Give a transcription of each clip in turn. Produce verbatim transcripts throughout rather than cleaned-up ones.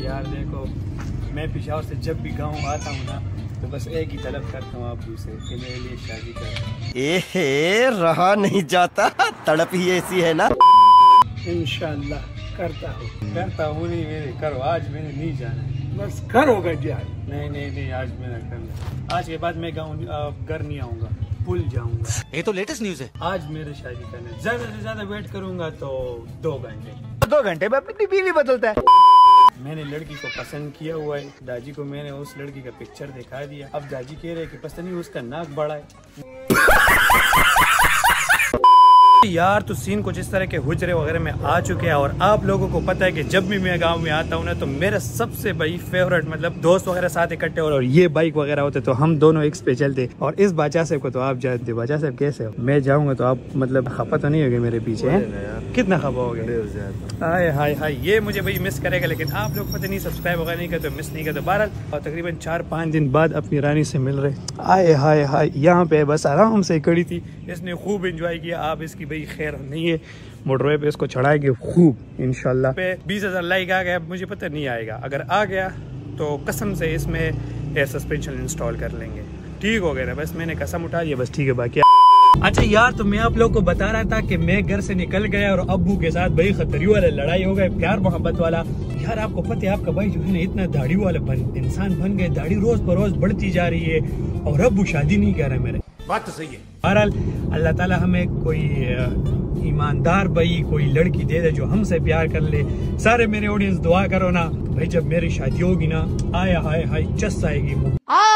यार देखो, मैं पेशावर से जब भी गाँव आता हूँ ना तो बस एक ही तलब करता हूँ आपू से कि मेरे लिए शादी कर। ए रहा नहीं जाता, तड़प ही ऐसी है ना। इंशाल्लाह करता हूँ करता हूँ नहीं मेरे करो, आज मैंने नहीं जाना है, बस करोगे जी आज? नहीं नहीं नहीं आज मैंने करना। आज के बाद मैं गाँव घर नहीं आऊँगा, भूल जाऊँगा। ये तो लेटेस्ट न्यूज है। आज मेरे शादी करने ज्यादा से ज्यादा वेट करूँगा तो दो घंटे दो घंटे में अपनी बीवी बदलता है। मैंने लड़की को पसंद किया हुआ है, दादी को मैंने उस लड़की का पिक्चर दिखा दिया। अब दादी कह रहे हैं कि पसंद नहीं, उसका नाक बड़ा है। यार तो सीन कुछ इस तरह के हुजरे वगैरह में आ चुके हैं और आप लोगों को पता है कि जब भी मैं गांव में आता हूँ ना तो मेरा सबसे भाई फेवरेट मतलब दोस्त वगैरह साथ इकट्ठे और ये बाइक वगैरह होते तो हम दोनों एक पे चलते। और इस बाचा साहब को तो आप जानते हो, बाचा साहब कैसे हो, मैं जाऊंगा तो आप मतलब खपा तो नहीं होगे मेरे पीछे हैं? कितना खपा हो गया? हाय हाय हाय, ये मुझे भाई मिस करेगा, लेकिन आप लोग पता नहीं सब्सक्राइब वगैरह नहीं करते, मिस नहीं करते। बहरहाल और तकरीबन चार पाँच दिन बाद अपनी रानी से मिल रहे। आए हाय हाय, यहाँ पे बस आराम से खड़ी थी, इसने खूब इंजॉय किया। आप इसकी भाई खैर नहीं है, मोटरवे पे इसको चढ़ाएंगे खूब इंशाल्लाह। पे बीस हजार लाइक आ गया, मुझे पता नहीं आएगा, अगर आ गया तो कसम से इसमें एयर सस्पेंशन इंस्टॉल कर लेंगे। ठीक हो गया, बस मैंने कसम उठा दिया, बस ठीक है। बाकी अच्छा यार, तो मैं आप लोग को बता रहा था कि मैं घर से निकल गया और अब्बू के साथ भाई खतरी वाला लड़ाई हो गई, प्यार मोहब्बत वाला। यार आपको पता है आपका भाई जो है ना इतना दाढ़ी वाला बन, इंसान बन गए, दाढ़ी रोज पर रोज बढ़ती जा रही है और अब्बू शादी नहीं कर रहे मेरे। बात तो सही है। बहरहाल अल्लाह ताला हमें कोई ईमानदार भाई कोई लड़की दे दे जो हमसे प्यार कर ले। सारे मेरे ऑडियंस दुआ करो ना भाई, जब मेरी शादी होगी ना, आया हाय हाय चस आएगी मुँह।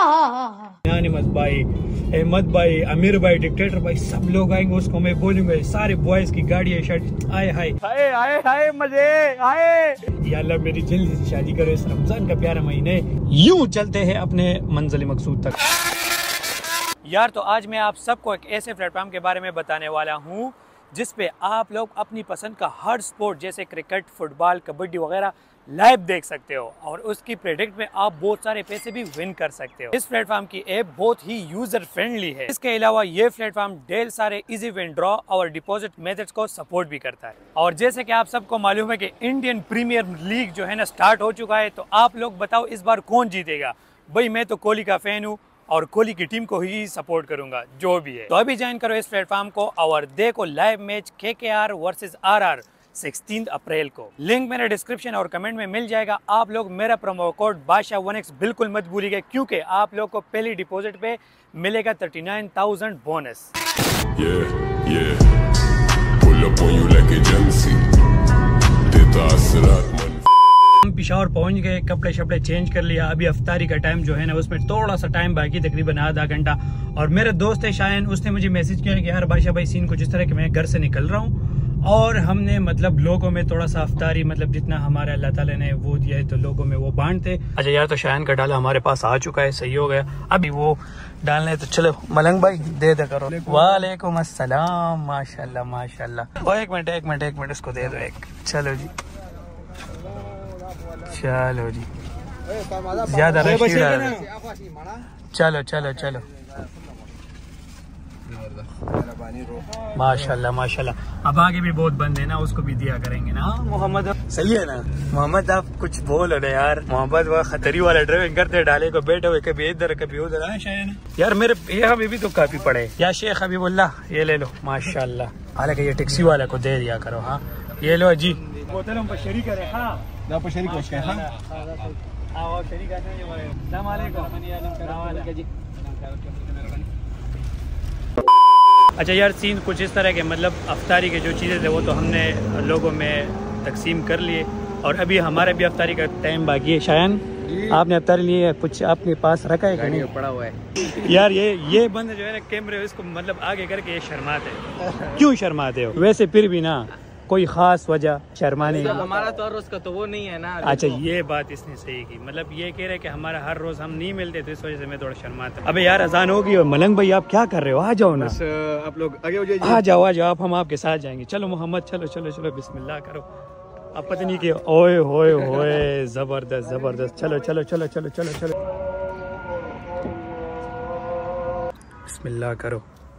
अहमद भाई, अहमद भाई, अमीर भाई, डिक्टेटर भाई, सब लोग आएंगे, उसको मैं बोलूंगा सारे बॉयज की गाड़ी है, शर्ट, आए हाय हाय हाय हाय मजे आए। या अल्लाह मेरी जल्दी से शादी करो इस रमजान का प्यारा महीने। यूं चलते हैं अपने मंजिल मकसूद तक। यार तो आज मैं आप सबको एक ऐसे प्लेटफॉर्म के बारे में बताने वाला हूँ जिस पे आप लोग अपनी पसंद का हर स्पोर्ट जैसे क्रिकेट, फुटबॉल, कबड्डी वगैरह लाइव देख सकते हो और उसकी प्रेडिक्ट में आप बहुत सारे पैसे भी विन कर सकते हो। इस प्लेटफॉर्म की ऐप बहुत ही यूजर फ्रेंडली है। इसके अलावा ये प्लेटफॉर्म ढेर सारे इजी विन ड्रॉ और डिपॉजिट मेथड्स को सपोर्ट भी करता है। और जैसे कि आप सबको मालूम है कि इंडियन प्रीमियर लीग जो है ना स्टार्ट हो चुका है, तो आप लोग बताओ इस बार कौन जीतेगा? भाई मैं तो कोहली का फैन हूँ और कोहली की टीम को ही सपोर्ट करूंगा जो भी है। तो अभी ज्वाइन करो इस प्लेटफॉर्म को और देखो लाइव मैच के के आर वर्सेस आर आर सोलह अप्रैल को। लिंक मेरे डिस्क्रिप्शन और कमेंट में मिल जाएगा। आप लोग मेरा प्रोमो कोड बादशाह वन एक्स बिल्कुल मत भूलिएगा, क्योंकि आप लोग को पहली डिपॉजिट पे मिलेगा thirty nine thousand bonus. Yeah, yeah. Pull up on you like agency. देता असरात मन। हम पेशावर पहुंच गए, कपड़े शपड़े चेंज कर लिया। अभी अफ्तारी का टाइम जो है ना उसमें थोड़ा सा टाइम बाकी, तकरीबन आधा घंटा। और मेरे दोस्त है शायन, उसने मुझे मैसेज किया कि यार बादशाह भाई सीन कुछ इस तरह कि मैं घर से निकल रहा हूँ और हमने मतलब लोगों में थोड़ा सा अफ्तारी मतलब जितना हमारे अल्लाह ताला ने वो दिया है तो लोगों में वो बांटते। अच्छा यार, तो शायन का डाला हमारे पास आ चुका है, सही हो गया। अभी वो डालना है तो चलो मलंग भाई दे दे करो। वालेकुम अस्सलाम, माशाल्लाह माशाल्लाह। ओ एक मिनट एक मिनट एक मिनट इसको दे दो एक। चलो जी चलो जी, ज्यादा रश नहीं रहा। चलो चलो चलो, माशाल्लाह माशाल्लाह। अब आगे भी बहुत बंद है ना, उसको भी दिया करेंगे ना। मोहम्मद सही है ना? मोहम्मद आप कुछ बोलो ना यार। मोहम्मद वह खतरी वाला ड्राइविंग करते डाले को बैठे हुए कभी इधर कभी उधर। हाँ शायद यार मेरे यहाँ भी तो काफी पड़े। या शेख हबीबुल्लाह ये ले लो माशाल्लाह। हालांकि ये टैक्सी वाले को दे दिया करो। हाँ ये लो जी, बोतलों पर शरीक करे। हाँ पर शरीक हो गए। हाँ अच्छा यार, सीन कुछ इस तरह के मतलब अफ्तारी के जो चीज़ें थे वो तो हमने लोगों में तकसीम कर लिए और अभी हमारे भी अफ्तारी का टाइम बाकी है। शायन आपने अफ्तारी लिए कुछ आपके पास रखा है कि नहीं? पड़ा हुआ है यार। ये ये बंद जो है ना कैमरे इसको मतलब आगे करके ये शर्माते हैं। क्यों शर्माते हो? वैसे फिर भी ना कोई खास वजह शर्माने की? हमारा तो हर रोज का तो वो नहीं है ना। अच्छा ये बात इसने सही की, मतलब ये कह रहे कि हमारा हर रोज हम नहीं मिलते तो इस वजह से मैं थोड़ा शर्माता। अबे यार अजान होगी और मलंग भाई आप क्या कर रहे हो? आ जाओ ना। आप लोग आगे हो जाइए। आ जाओ आ जाओ, आप हम आपके साथ जाएंगे। चलो मोहम्मद चलो चलो चलो बिस्मिल्लाह करो। अब पता नहीं कि ओए होए होए जबरदस्त जबरदस्त। चलो चलो चलो चलो चलो चलो बिस्मिल्लाह करो।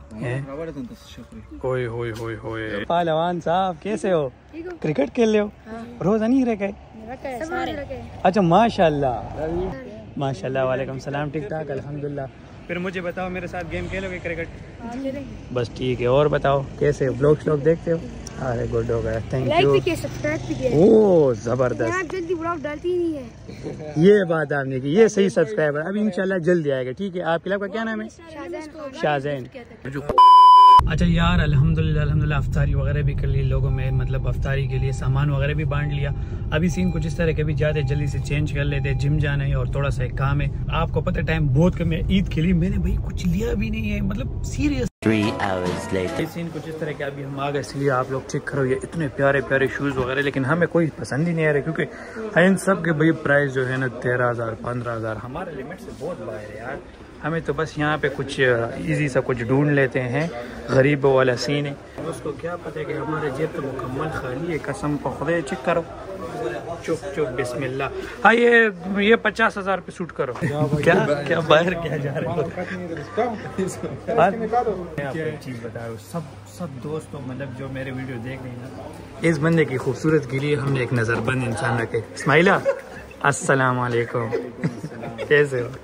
होए होए होए होए पहलवान साहब कैसे हो? क्रिकेट खेल रहे हो? रोजा नहीं रह गए? अच्छा माशाल्लाह माशाल्लाह। वालेकुम सलाम। ठीक ठाक अल्हम्दुलिल्लाह। फिर मुझे बताओ मेरे साथ गेम खेलोगे क्रिकेट? बस ठीक है। और बताओ कैसे ब्लॉग श्लॉग देखते हो? अरे गुड हो गया, थैंक यू। ओह जबरदस्त। जल्दी ब्लॉग डालती नहीं है। ये बात आपने की, ये सही सब्सक्राइबर अभी इंशाल्लाह जल्दी आएगा। ठीक है, आपके क्लब का क्या नाम है? शाहजैन। अच्छा यार अल्हम्दुलिल्लाह अल्हम्दुलिल्लाह अफ्तारी वगैरह भी कर ली लोगों में, मतलब अफ्तारी के लिए सामान वगैरह भी बांट लिया। अभी सीन कुछ इस तरह के भी जाते जल्दी से चेंज कर लेते, जिम जाना है और थोड़ा सा एक काम है। आपको पता है टाइम बहुत कम है। ईद के लिए मैंने भाई कुछ लिया भी नहीं है, मतलब सीरियस। सीन कुछ इस तरह के अभी हम आ गए, इसलिए आप लोग चेक करो ये इतने प्यारे प्यारे शूज़ वगैरह, लेकिन हमें कोई पसंद ही नहीं आ रहा क्योंकि इन सब के भाई प्राइस जो है ना तेरह हज़ार पंद्रह हज़ार हमारे लिमिट से बहुत बाहर है यार। हमें तो बस यहाँ पे कुछ इजी सा कुछ ढूंढ लेते हैं, गरीबों वाला सीन है। उसको क्या पता है कि हमारे जेब तो मुकम्मल खाली है, कसम को खुदा। चेक करो, चुप चुप बिस्मिल्लाह। हाँ ये ये पचास हजार पे शूट करो। क्या क्या बाहर क्या जा रहे हो? एक चीज़ बताओ सब सब दोस्तों, मतलब जो मेरे वीडियो देख रहे हैं ना, इस बंदे की खूबसूरत के लिए हमने एक नज़रबंद इंसान रखे। इस्माइला अस्सलाम वालेकुम, कैसे हो?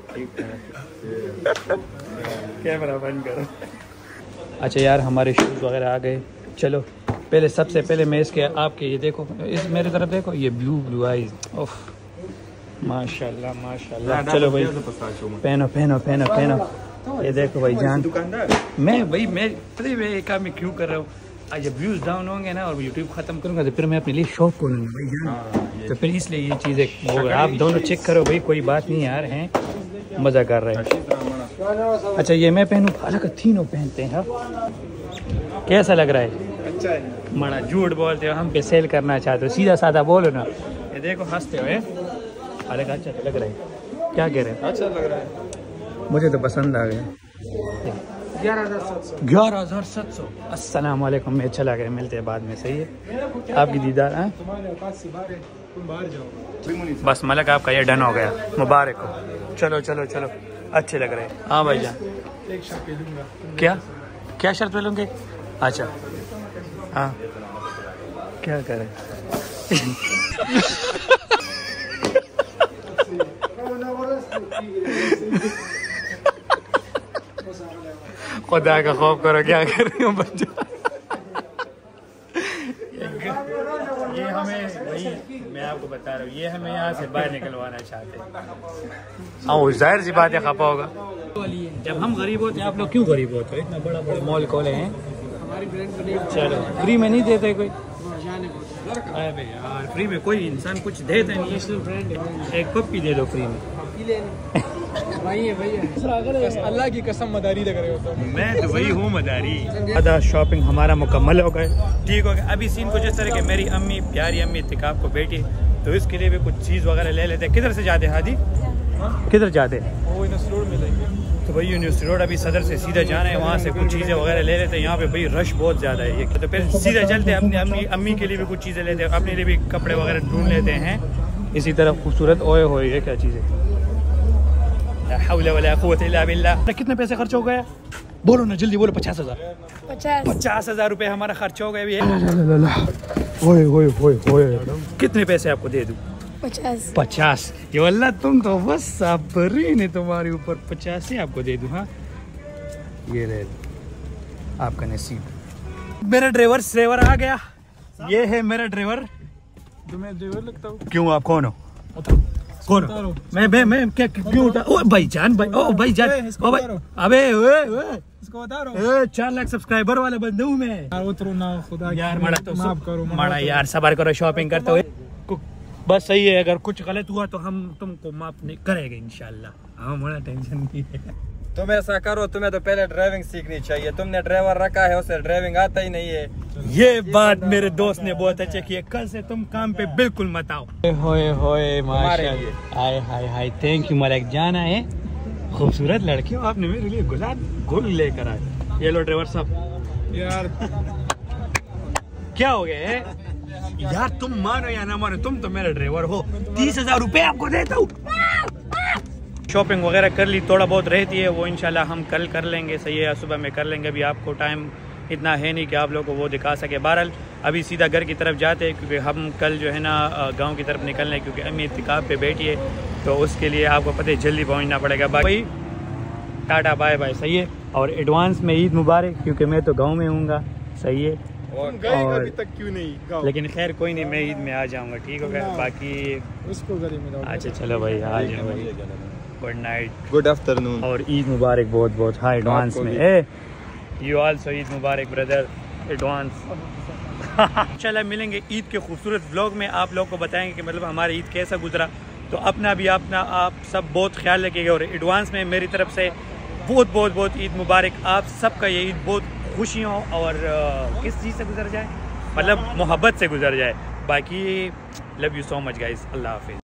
कैमरा बंद करो। अच्छा यार हमारे शूज़ वगैरह आ गए। चलो पहले सबसे पहले मैं इसके आपके ये देखो, इस मेरे तरफ देखो, ये ब्लू ब्लू आईज, ओफ माशाल्लाह माशाल्लाह। चलो भाई पहनो पहनो पहनो पहनो। ये देखो भाई जान, मैं भाई मैं पता है मैं काम में क्यों कर रहा हूँ। जब व्यूज़ डाउन होंगे ना और यूट्यूब ख़त्म करूँगा तो फिर मैं अपने लिए शॉप खोलूँगा भाई जान, तो फिर इसलिए ये चीज़ें वो आप दोनों चेक करो भाई, कोई बात नहीं यार, हैं मज़ा कर रहे हैं। अच्छा ये मैं पहनूँ? हालांकि तीनों पहनते हैं। कैसा लग रहा है? अच्छा है। मड़ा झूठ बोलते हो, हम पे सेल करना चाहते हो, सीधा साधा बोलो ना। ये देखो हंसते हो। हालांकि अच्छा लग रहा है, क्या कह रहे हैं? अच्छा लग रहा है, मुझे तो पसंद आ गया। ग्यारह हज़ार सात सौ। अस्सलाम वालेकुम, मैं चला गया, मिलते हैं बाद में। सही है आपकी दीदार है। बस मलक आपका ये डन हो गया, मुबारक हो। चलो चलो चलो, अच्छे लग रहे हैं। हाँ भाई जान, क्या क्या शर्त पे लूँगे? अच्छा हाँ क्या करें? खुदा का खौफ करो, क्या कर रही हूँ बच्चा। ये हमें वही मैं आपको बता रहा हूँ, ये हमें यहाँ से बाहर निकलवाना चाहते हैं। हाँ जाहिर सी बात है, खपा होगा। जब हम गरीब होते हैं, आप लोग क्यों गरीब होते हो? इतना बड़ा बड़ा मॉल खोले हैं। चलो फ्री में नहीं देते कोई? अरे यार फ्री में कोई इंसान कुछ देता नहीं है। एक पप्पी दे दो फ्री में। अल्लाह की कसम मदारी लग रहे हो तो। मैं तो वही हूँ मदारी। आधा शॉपिंग हमारा मुकम्मल हो गए, ठीक हो गया। अभी सीन कुछ इस तरह के, मेरी अम्मी प्यारी अम्मी इत्तिकाफ को बेटी, तो इसके लिए भी कुछ चीज़ वगैरह ले लेते हैं। किधर से जाते हैं हादी? किधर जाते हैं? तो भाई यूनिवर्सिटी रोड अभी सदर से सीधा जाना है, वहाँ से कुछ चीज़ें वगैरह ले लेते हैं। यहाँ पे भाई रश बहुत ज़्यादा है ये, तो फिर सीधा चलते हैं। अपनी अम्मी अम्मी के लिए भी कुछ चीज़ें लेते हैं, अपने लिए भी कपड़े वगैरह ढूंढ लेते हैं। इसी तरह खूबसूरत ओए होए, ये क्या चीज़ है? कितने पैसे खर्च हो गए? बोलो ना जल्दी बोलो। पचास हजार पचास पचास हजार रुपए हमारा खर्च हो गया अभी। ओए ओए ओए ओए, कितने पैसे आपको दे दूं? पचास पचास। ये वल्लाह तुम तो बस साबरी ने तुम्हारे ऊपर पचास ही आपको दे दूं। हाँ ये रहे आपका नसीब। मेरा ड्राइवर ड्राइवर आ गया, ये है मेरा ड्राइवर। तुम्हें ड्राइवर लगता हूँ? क्यों आप कौन हो? कौन हो? मैं मैं मैं क्या क्यों उठा? ओ भाई जान भाई, ओ भाई जान, ओ भाई अबे ओए ओए इसको बता रहा हूँ, चार लाख सब्सक्राइबर वाला बंदा हूँ मैं यार। उतरो ना खुदा यार, मड़ा तो माफ करो मड़ा यार, सबर करो, शॉपिंग करते हुए बस सही है। अगर कुछ गलत हुआ तो हम तुमको माफ नहीं करेंगे इंशाल्लाह। हाँ बड़ा टेंशन नहीं है। तुम ऐसा करो, तुम्हें तो पहले ड्राइविंग सीखनी चाहिए। तुमने ड्राइवर रखा है, उसे ड्राइविंग आता ही नहीं है। ये बात मेरे दोस्त ने बहुत अच्छे की है। कल से तुम काम पे बिल्कुल मत आओ। होए होए माशाल्लाह, हाय हाय हाय, थैंक यू मलिक। जाना है खूबसूरत लड़की हो, आपने मेरे लिए गुलाब गुल लेकर आए। ये लो ड्राइवर साहब। यार क्या हो गया है यार? तुम मानो या ना मानो, तुम तो मेरा ड्राइवर हो। तीस हजार रुपए आपको देता हूँ। शॉपिंग वगैरह कर ली, थोड़ा बहुत रहती है वो इंशाल्लाह हम कल कर लेंगे, सही है, सुबह में कर लेंगे। अभी आपको टाइम इतना है नहीं कि आप लोगों को वो दिखा सके। बहरहाल अभी सीधा घर की तरफ जाते हैं क्योंकि हम कल जो है ना गांव की तरफ निकलने, क्योंकि अम्मी इत्तिकाफ पे बैठी है तो उसके लिए आपको पता है जल्दी पहुंचना पड़ेगा। बाकी टाटा बाय बाय, सही है। और एडवांस में ईद मुबारक, क्योंकि मैं तो गाँव में हूँगा, सही है। और अभी तक क्यों नहीं गाँव? लेकिन खैर कोई नहीं, मैं ईद में आ जाऊँगा, ठीक हो गया। बाकी उसको गली में अच्छा चलो भाई, आ जाओ भाई, गुड नाइट, गुड आफ्टरनून और ईद मुबारक बहुत बहुत हाँ एडवांस में। ए यू आल्सो ईद मुबारक ब्रदर, एडवांस। इंशाल्लाह मिलेंगे ईद के खूबसूरत व्लॉग में, आप लोग को बताएंगे कि मतलब हमारी ईद कैसा गुजरा। तो अपना भी अपना आप सब बहुत ख्याल रखिएगा, और एडवांस में मेरी तरफ से बहुत बहुत बहुत ईद मुबारक। आप सबका ये ईद बहुत खुशियों और किस चीज़ से गुजर जाए, मतलब मोहब्बत से गुजर जाए। बाकी love you so much guys, अल्लाह हाफिज़।